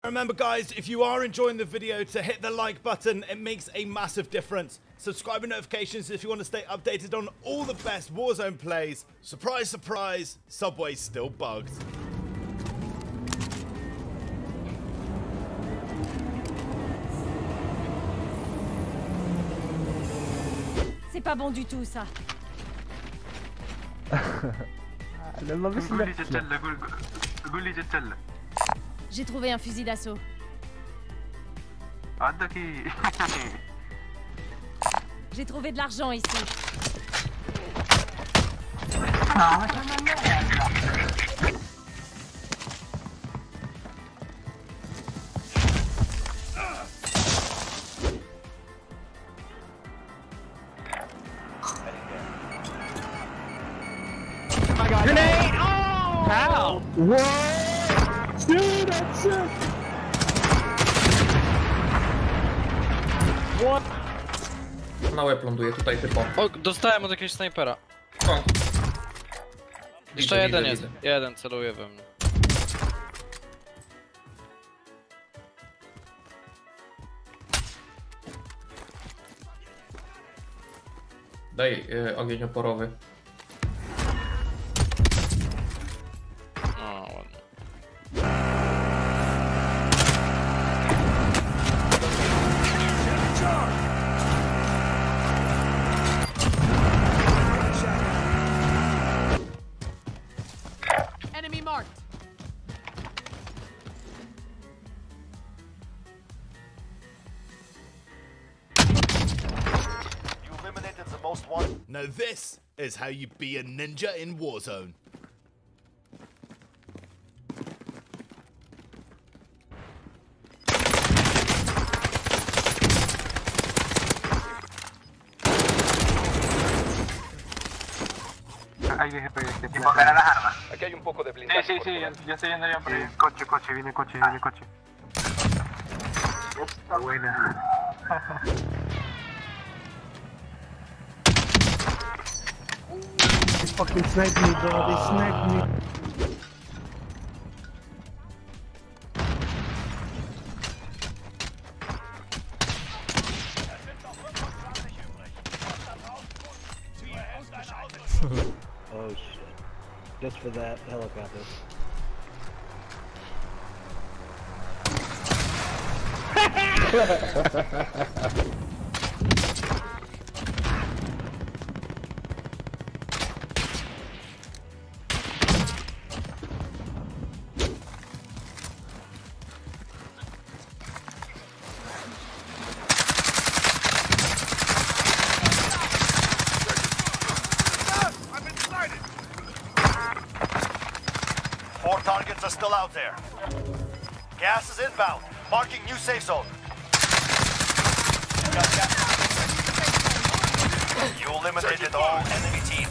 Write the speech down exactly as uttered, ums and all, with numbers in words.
Remember guys, if you are enjoying the video, to hit the like button. It makes a massive difference. Subscribe and notifications if you want to stay updated on all the best Warzone plays. Surprise, surprise, Subway's still bugged. C'est pas bon du tout ça. J'ai trouvé un fusil d'assaut. J'ai trouvé de l'argent ici. Grenade! Oh! How? What? Dude, that's it! What? Na łeb ląduje tutaj typo. O, dostałem od jakiegoś snajpera. O. Jeszcze Widzę, jeden widzę, jest. widzę. Jeden celuje we mnie. Daj y, ogień oporowy. O, ładnie. Enemy marked. You eliminated the most one. Now this is how you be a ninja in Warzone. Hay que invocar a las armas. Aquí hay un poco de blindaje. Sí, sí, sí, ya, ya estoy yendo ya por ahí. Coche, coche, viene coche, viene coche. Está buena. They fucking sniped me, bro. They sniped me. Oh shit. Just for that helicopter. Four targets are still out there. Gas is inbound. Marking new safe zone. You eliminated all enemy teams.